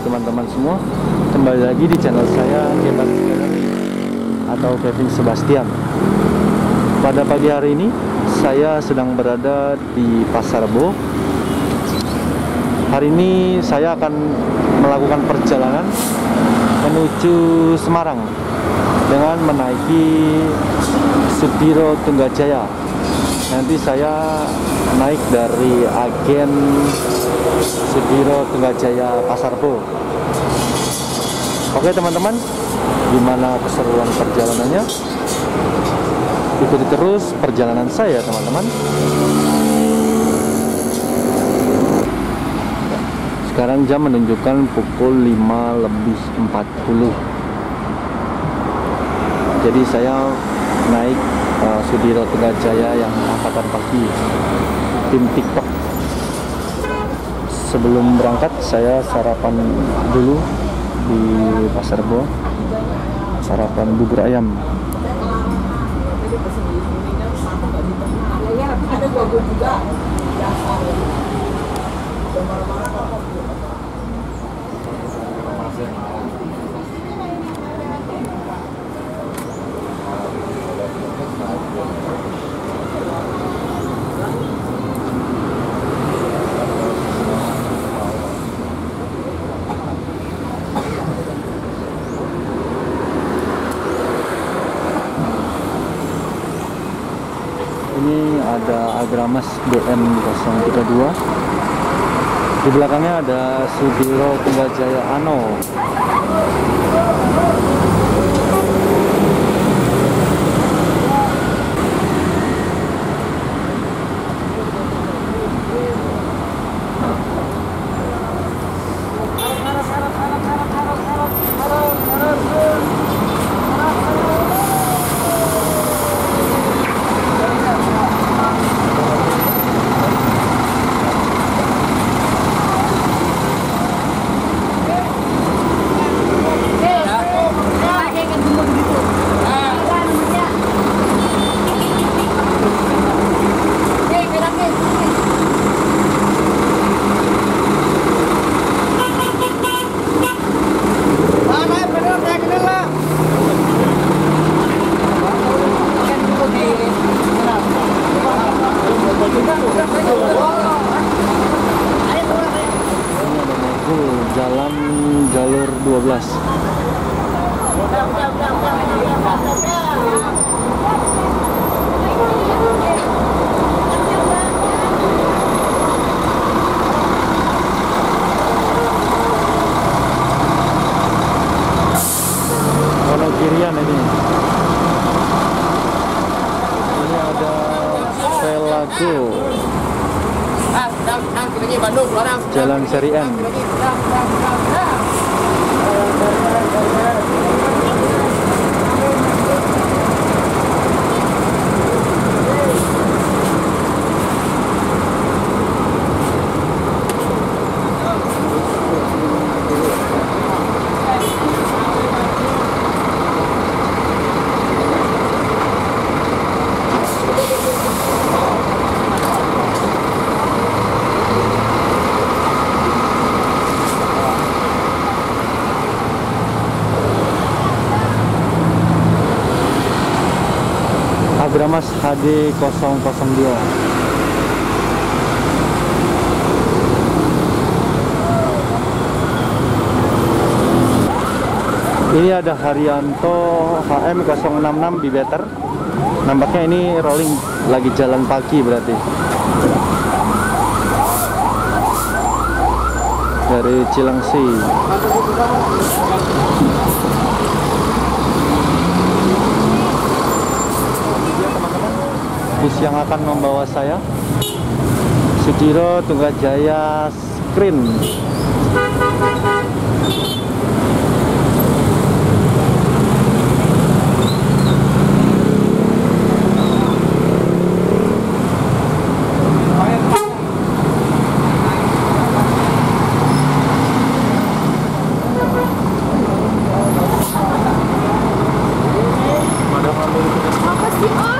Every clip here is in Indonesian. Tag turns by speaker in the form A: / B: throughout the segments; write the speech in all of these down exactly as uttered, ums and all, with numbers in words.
A: teman-teman semua. Kembali lagi di channel saya, Kebas Gallery atau Kevin Sebastian. Pada pagi hari ini saya sedang berada di Pasar Rebo. Hari ini saya akan melakukan perjalanan menuju Semarang dengan menaiki Sudiro Tunggajaya. Nanti saya naik dari agen Sudiro Tunggajaya Pasar Rebo. Oke teman-teman, gimana keseruan perjalanannya? Ikuti terus perjalanan saya teman-teman. Sekarang jam menunjukkan pukul lima lebih empat puluh. Jadi saya naik uh, Sudiro Tunggajaya yang angkatan pagi, tim TikTok. Sebelum berangkat saya sarapan dulu di Pasar Rebo, sarapan bubur ayam.
B: Ada gua juga.
A: Ini ada Agramas B M nol tiga dua. Di belakangnya ada Sudiro Tunggajaya Ano. Jalan jalur dua belas. Kalau kirian ini. Ini ada Velago. Jalan Seri N. Agramas H D nol nol dua. Ini ada Haryanto H M nol enam enam Bibeter. Nampaknya ini rolling lagi jalan pagi berarti. Dari Cilengsi. Bus yang akan membawa saya Sudiro Tunggajaya Screen.
B: Apa sih on?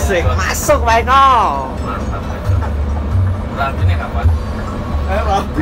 A: Asik, masuk Michael.
C: Mantap Michael. Rapinya kapan?
A: Eh, rapi.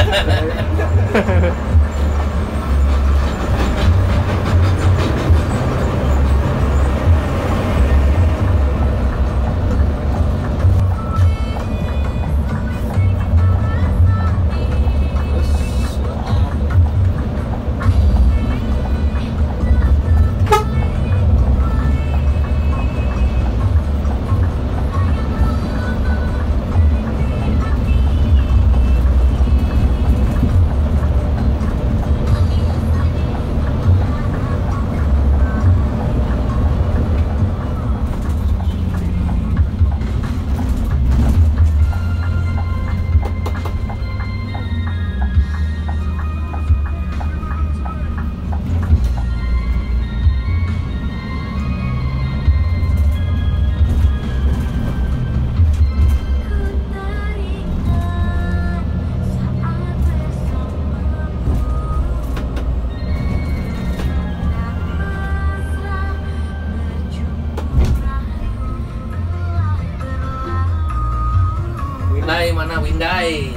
C: Windai mana Windai?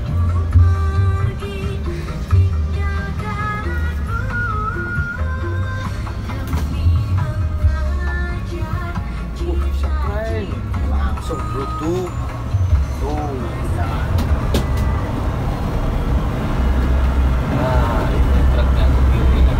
C: Uh, keren. Langsung Bluetooth. Tuh, ya. Nah, ini truknya sendiri kan.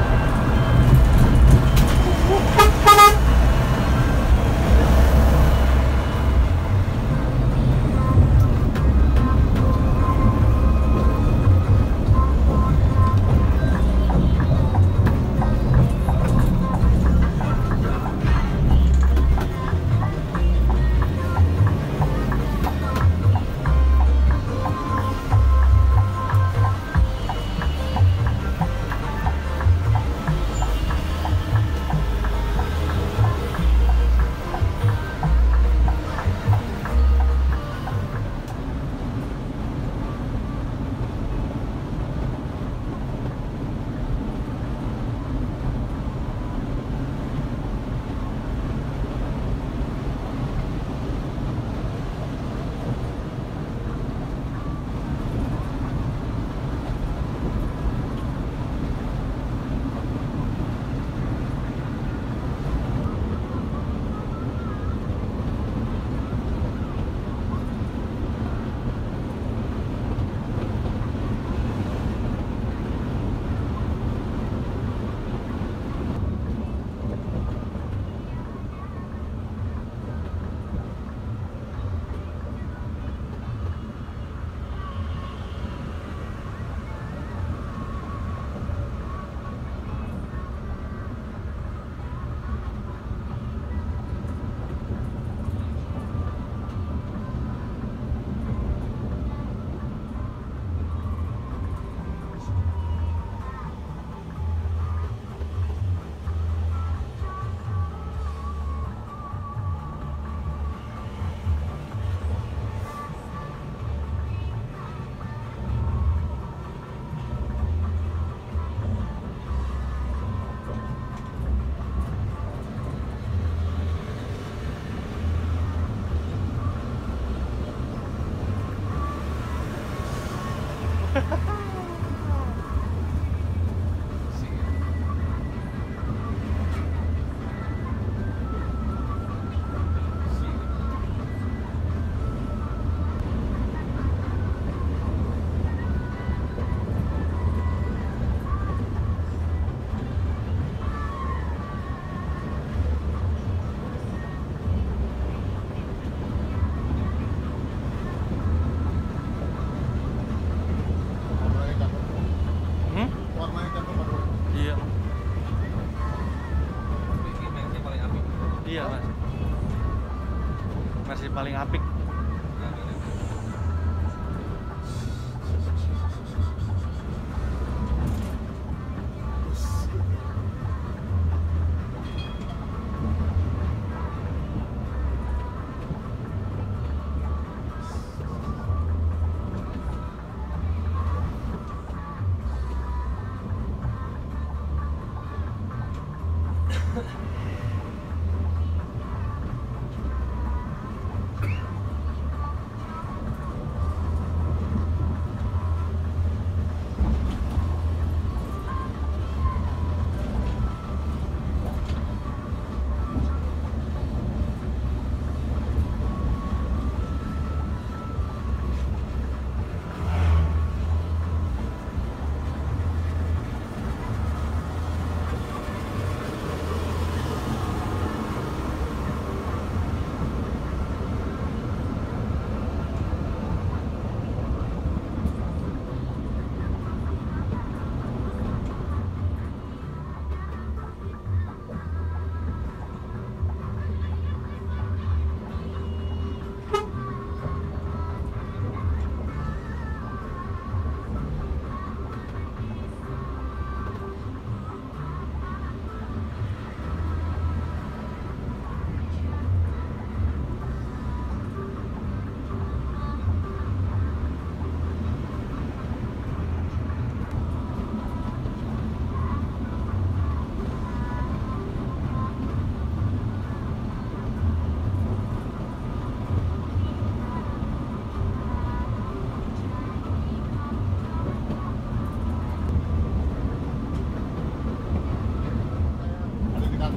A: Iya mas, masih paling apik.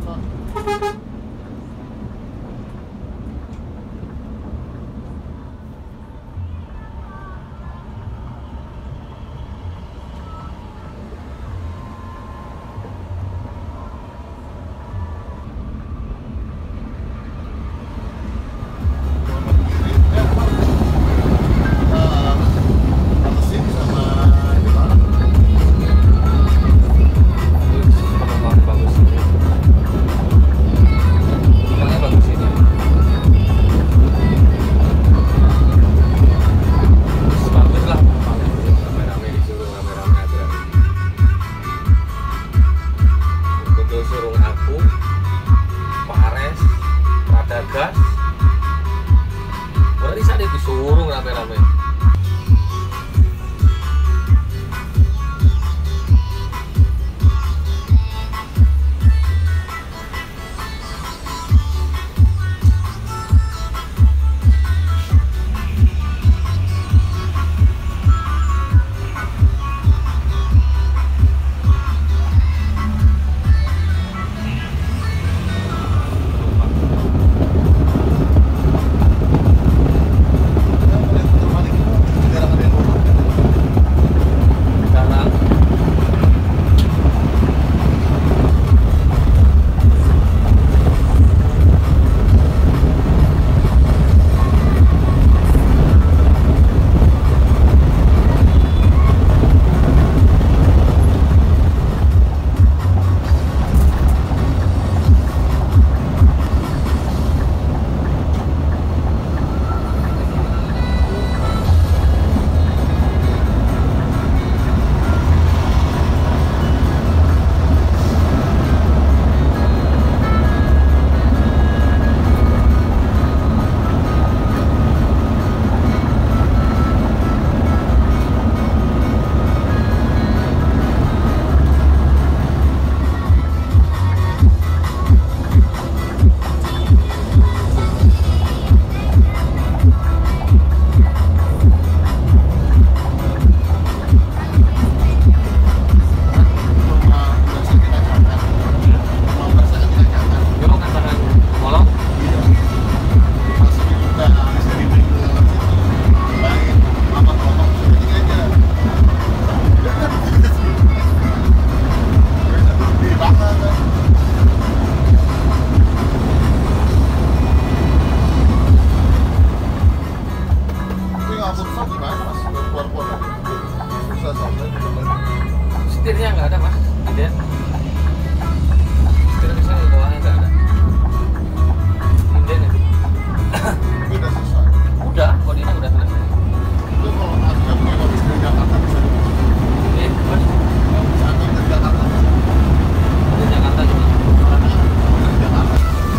C: Setirnya nggak ada mas, tidak. Setir bisa di bawahnya nggak ada. Inden itu.
D: Udah selesai.
C: Udah, kodinya udah selesai.
D: Itu kalau ada punya habis dari Jakarta bisa dibuka.
C: Eh, mas,
D: Bisa ambil dari Jakarta.
C: dari Jakarta juga.
D: Dari Jakarta.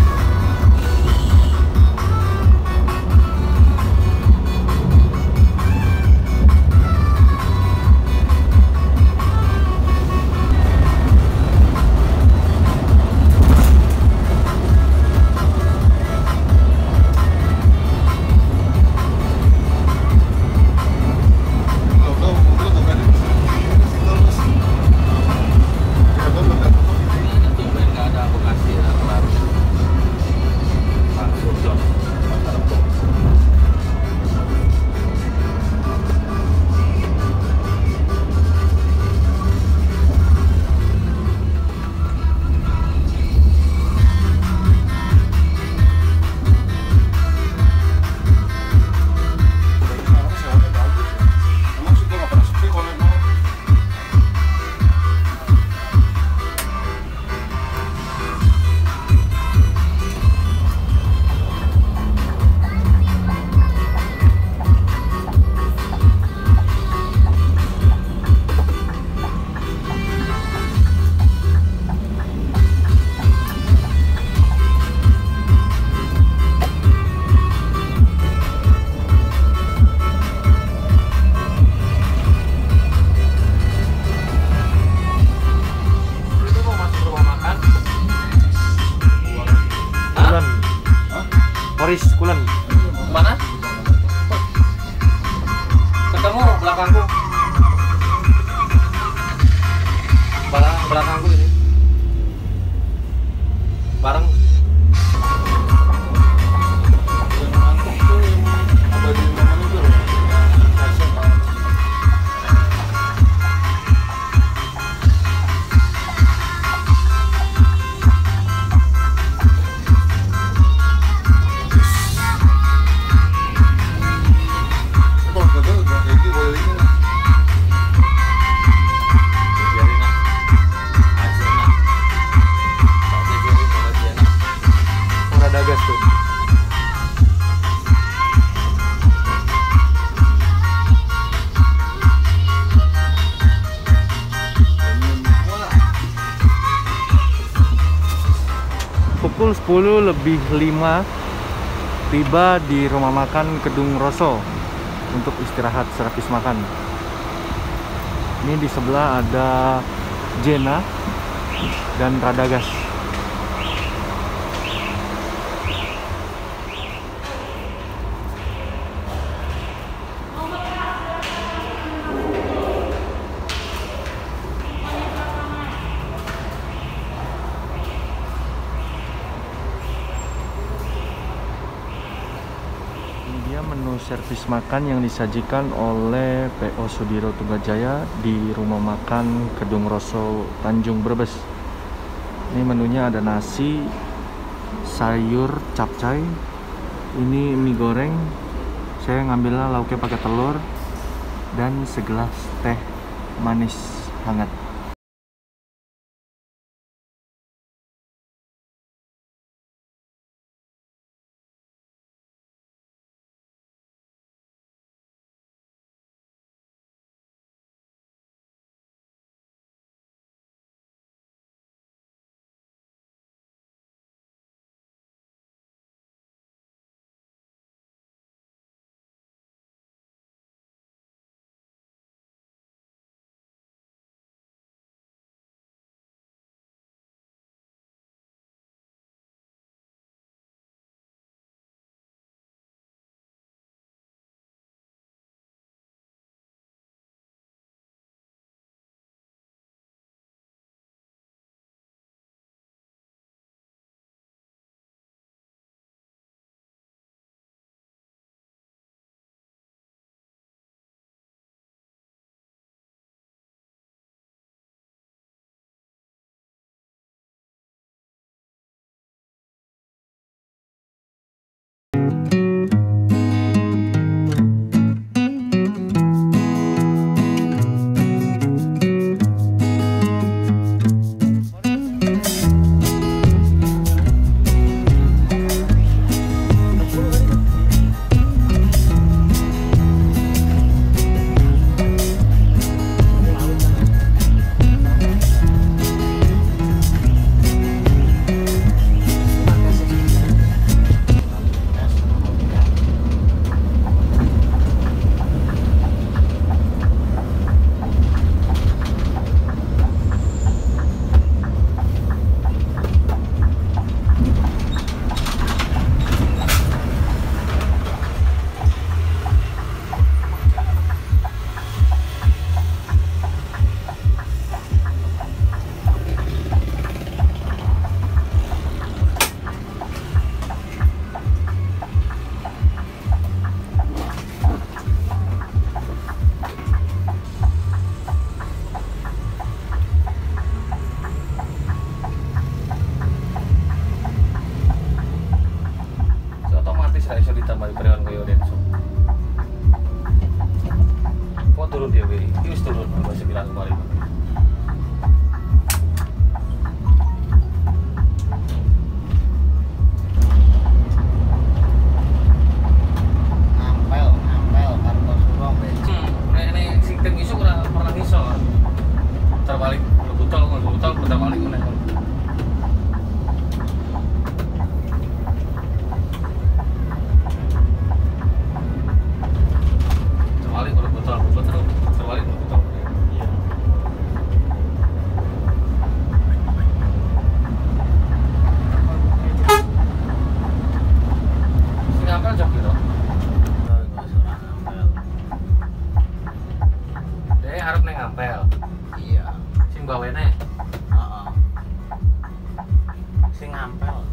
A: Moris Kulen.
C: Mana? Ketemu belakangku. Belakang belakangku ini. bareng.
D: Yang mantap tuh yang ada di mana itu loh. Rasa Pak. Apa gagal gak kayak gitu boleh ini lah.
C: Biarin lah. Hasilnya. Tak sejarin sama dia.
A: Rada gas tuh. Pukul sepuluh lebih lima tiba di rumah makan Kedung Roso untuk istirahat servis makan. Ini di sebelah ada Jena dan Radagas. Ini dia menu servis makan yang disajikan oleh P O Sudiro Tunggajaya di rumah makan Kedung Roso Tanjung Brebes. Ini menunya ada nasi, sayur capcay, ini mie goreng, saya ngambilnya lauknya pakai telur, dan segelas teh manis hangat.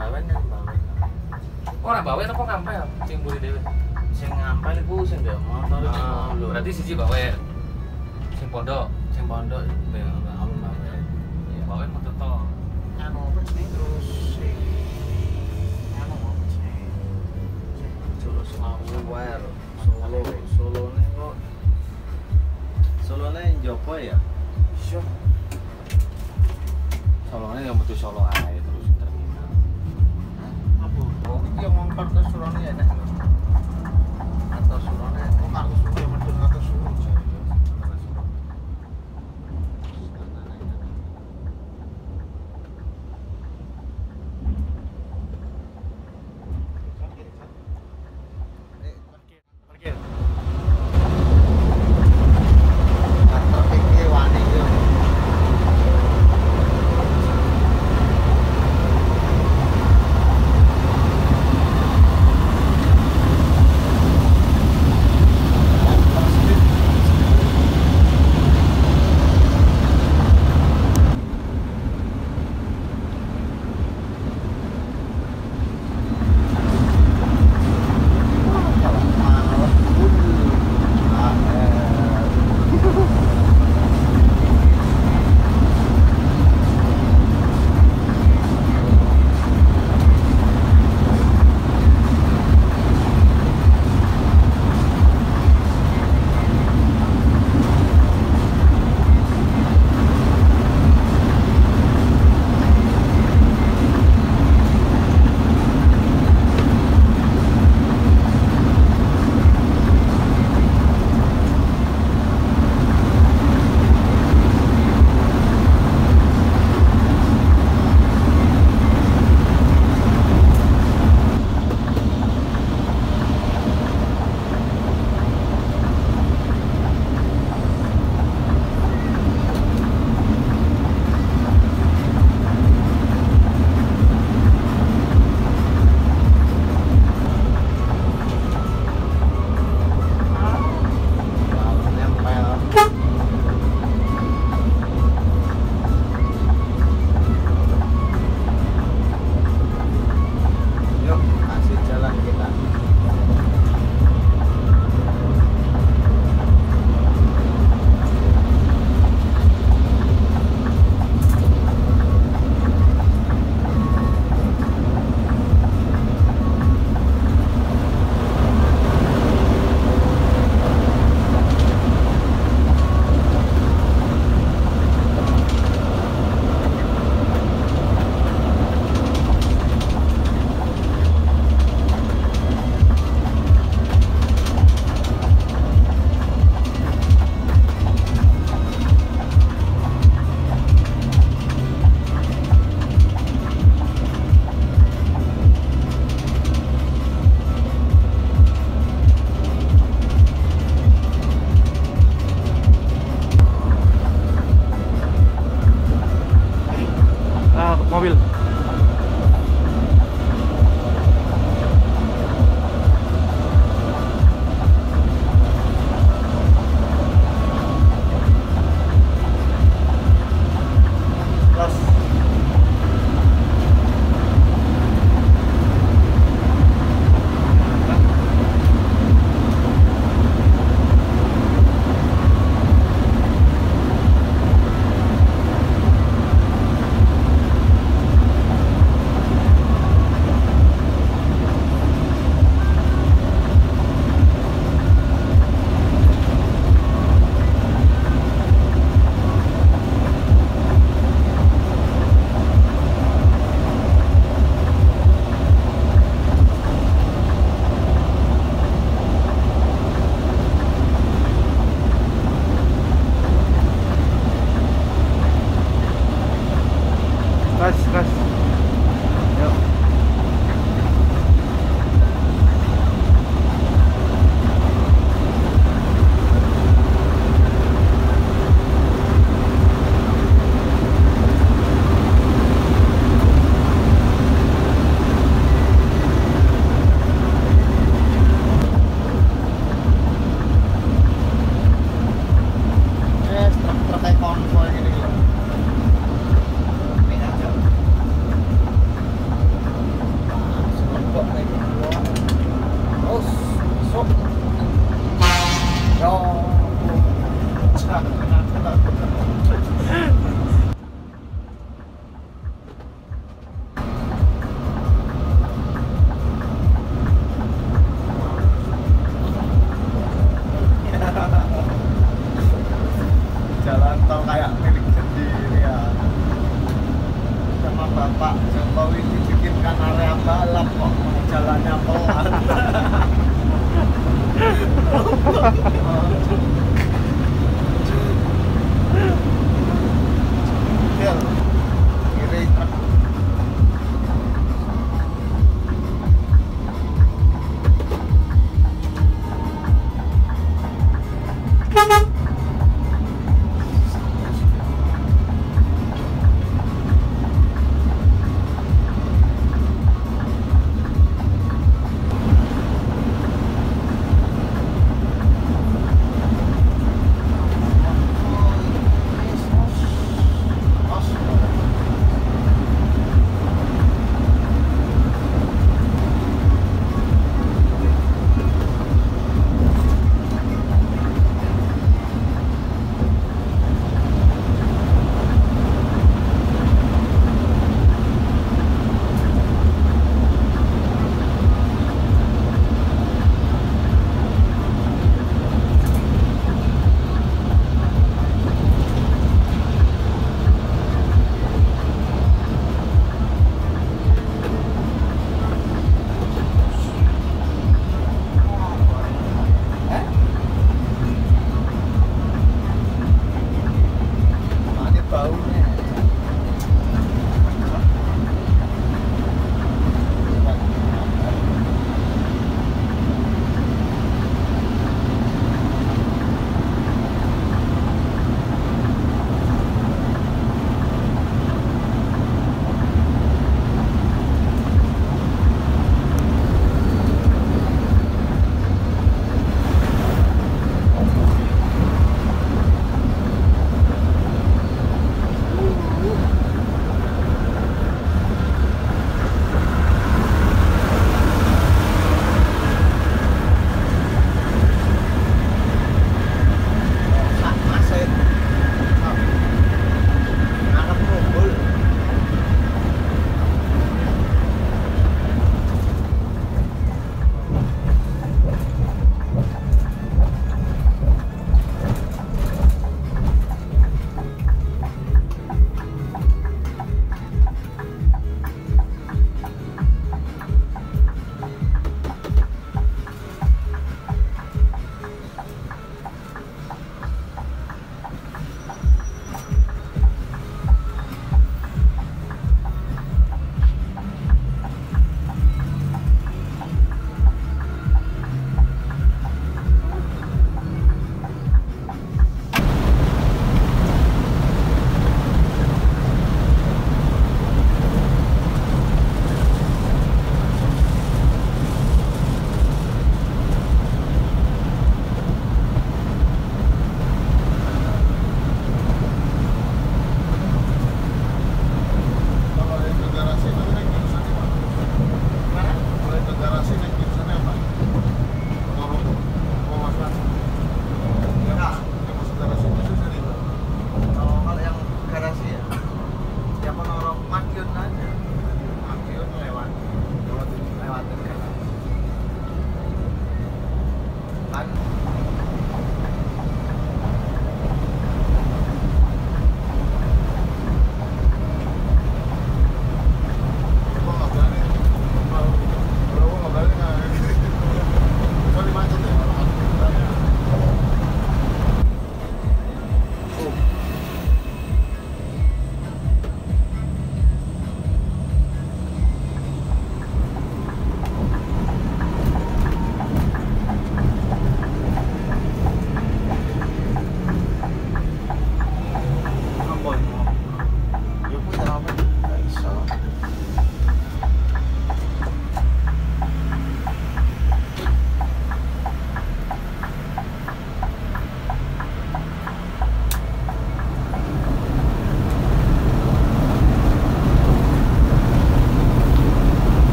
C: Bawen kan bawen.
D: Ora bawen apa ngampel sing mburi dhewe.
C: Sing ngampel iku sing ndek motor iku
D: Ah,
C: lho.
D: berarti siji bawen. Sing pondok,
C: Sing pondok ben alun bawen.
D: ya bawen motor to.
C: Anu apa jenenge terus sing anu apa jenenge? Sing Solo Senawu wae lho. Solo, Solone kok Solone njopo ya? Iya. Solone yang metu Solo ae terus terminal. Apa? Oh, iki yang ngongkon ke Solone ya nek. Atau Solone, oh aku suwe medun atau suwe.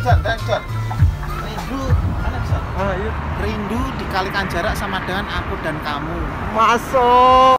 C: Jan, dan Jan. Rindu, mana Jan?
A: Ah, iya.
C: Rindu dikalikan jarak sama dengan aku dan kamu.
A: Masuk.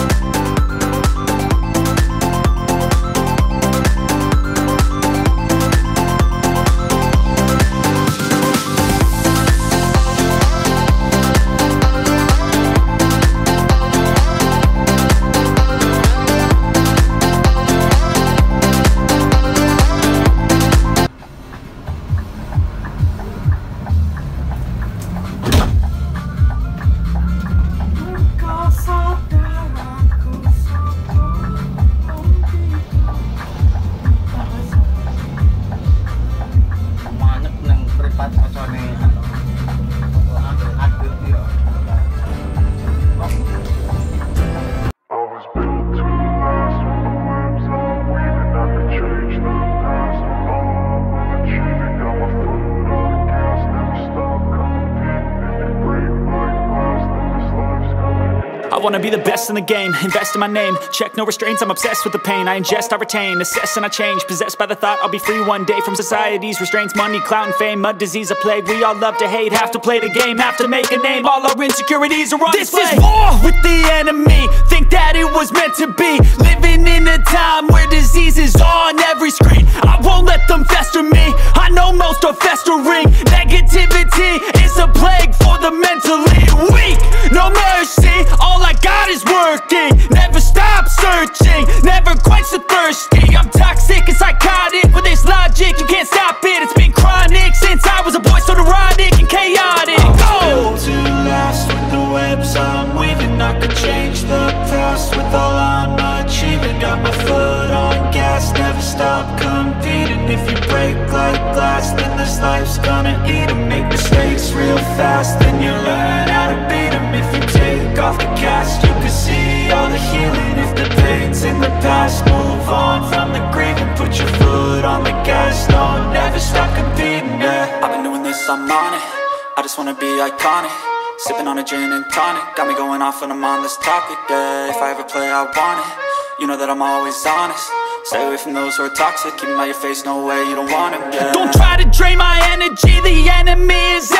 E: I wanna be the best in the game, invest in my name. Check no restraints, I'm obsessed with the pain. I ingest, I retain, assess and I change. Possessed by the thought I'll be free one day from society's restraints. Money, clout and fame, mud, disease, a plague. We all love to hate, have to play the game, have to make a name. All our insecurities are on
F: This
E: display.
F: is war with the enemy. Think that it was meant to be. Living in a time where disease is on every screen. I won't let them fester me. I know most are festering. Negativity is a plague for the mentally weak. No mercy, all I got is working. Never stop searching, never quench the thirsty. I'm toxic and psychotic, with this logic you can't stop it. It's been chronic since I was a boy, so neurotic and chaotic. Go!
E: To last with the webs I'm weaving, I could change the past with all I'm achieving. Got my foot on gas, never stop competing. If you break like glass, then this life's gonna eat 'em. Make mistakes real fast, then you learn how to beat 'em. If you take off the cast, you can see all the healing. If the pain's in the past, move on from the grave and put your foot on the gas. No, never stop competing, yeah.
F: I've been doing this, I'm on it. I just wanna be iconic. Sipping on a gin and tonic. Got me going off when I'm on this topic, yeah. If I ever play, I want it. You know that I'm always honest. Stay away from those who are toxic. Keep them out your face, no way, you don't want them, yeah.
E: Don't try to drain my energy, the enemy is